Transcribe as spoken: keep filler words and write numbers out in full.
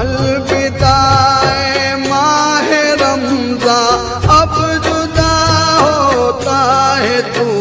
अलविदाए माह रमज़ान, अब जुदा होता है तू